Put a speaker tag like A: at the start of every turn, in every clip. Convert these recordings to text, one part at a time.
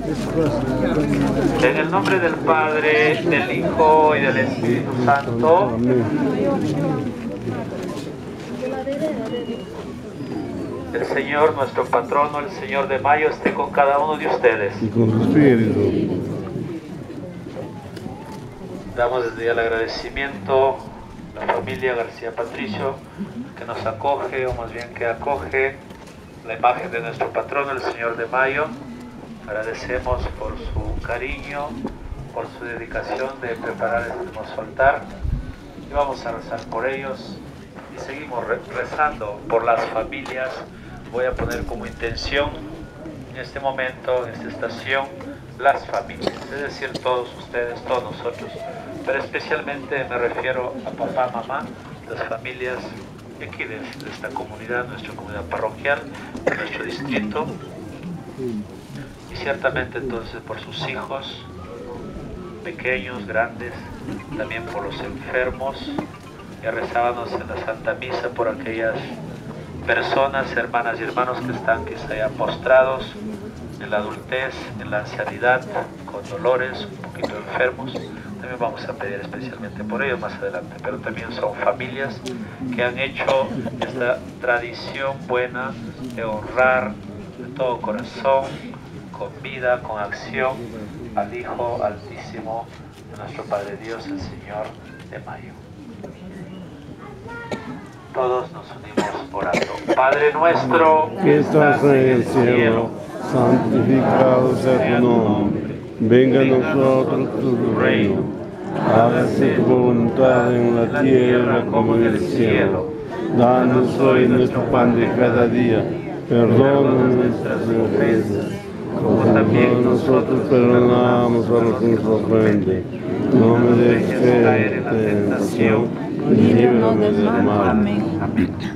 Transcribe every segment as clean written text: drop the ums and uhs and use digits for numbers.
A: En el nombre del Padre, del Hijo y del Espíritu Santo. El Señor, nuestro patrono, el Señor de Mayo, esté con cada uno de ustedes.
B: Y con su espíritu.
A: Damos desde ya el agradecimiento a la familia García Patricio, que nos acoge, o más bien que acoge la imagen de nuestro patrono, el Señor de Mayo. Agradecemos por su cariño, por su dedicación de preparar este hermoso altar. Y vamos a rezar por ellos. Y seguimos rezando por las familias. Voy a poner como intención en este momento, en esta estación, las familias, es decir, todos ustedes, todos nosotros, pero especialmente me refiero a papá, mamá, las familias de aquí, de esta comunidad, nuestra comunidad parroquial, de nuestro distrito, y ciertamente entonces por sus hijos, pequeños, grandes, también por los enfermos. Ya rezábamos en la Santa Misa por aquellas personas, hermanas y hermanos que están quizá ya postrados en la adultez, en la ancianidad, con dolores, un poquito enfermos. También vamos a pedir especialmente por ellos más adelante, pero también son familias que han hecho esta tradición buena de honrar de todo corazón, con vida, con acción, al Hijo Altísimo de nuestro Padre Dios, el Señor de Mayo. Todos nos unimos orando. Padre nuestro
B: Que estás en el cielo, santificado sea tu nombre. Venga a nosotros tu reino. Hágase tu voluntad en la tierra como en el cielo. Danos hoy nuestro pan de cada día. Perdona nuestras ofensas, como también nosotros perdonamos a los que nos ofenden. No me dejes caer en la tentación, y líbranos del mal.
C: Amén.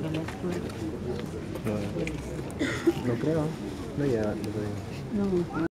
D: No creo, no llega.